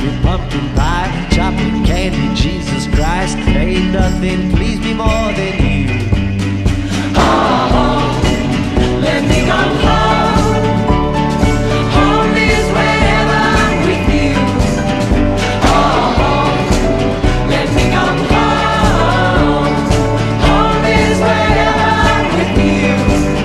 with pumpkin pie, chocolate candy, Jesus Christ. Ain't nothing please me more than you. Oh, let me go home. Home is wherever I'm with you. Oh, let me go home. Home is wherever I'm with you.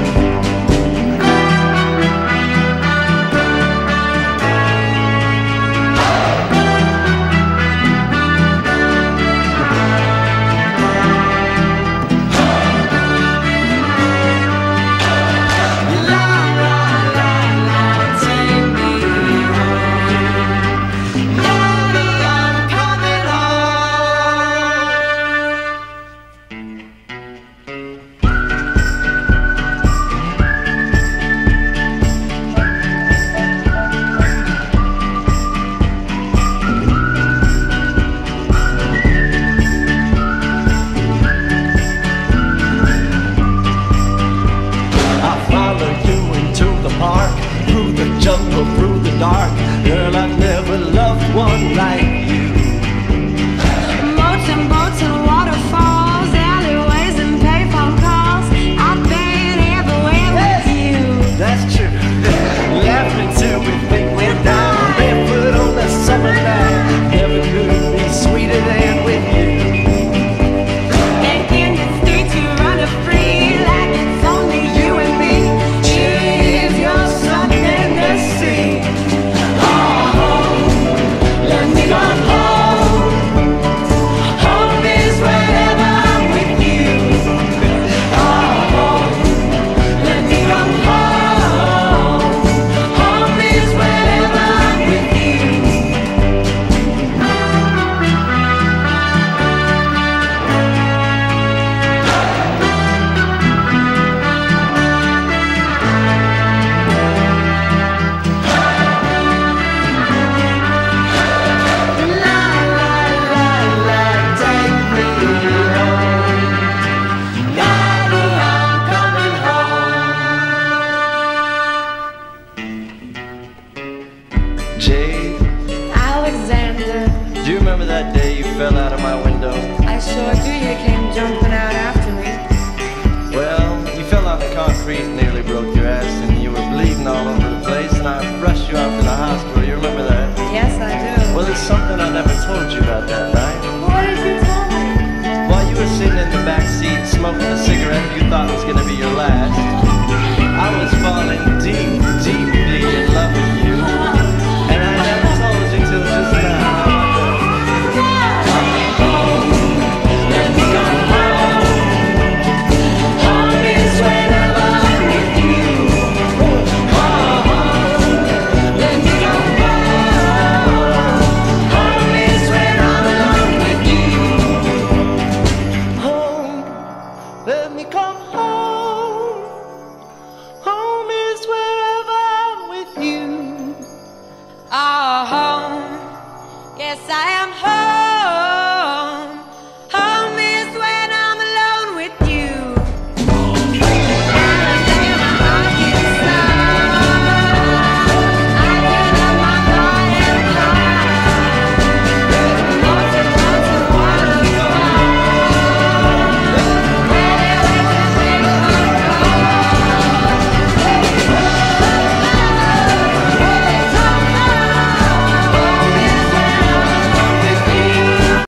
Through the jungle, through the dark, girl, I never loved one like you. Boats and boats and waterfalls, alleyways and payphone calls. I've been everywhere with you. That's true. Laughing till we think we're down, barefoot on the summer night. Never could be sweeter than with you. And in the streets you run free like it's only you and me. Cheers, you're something to see. Oh, let me go home. Home is wherever I'm with you. Oh, let me go home. Home is wherever I'm with you. La la la la, take me home. Daddy, I'm coming home. Jay, Alexander, do you remember that day you fell out of my window? I sure do. You came jumping out after me. Well, you fell on the concrete and nearly broke your ass, and you were bleeding all over the place, and I rushed you out to the hospital. You remember that? Yes, I do. Well, there's something I never told you about that night. What did you tell me? While you were sitting in the back seat smoking a cigarette you thought was going to be your last,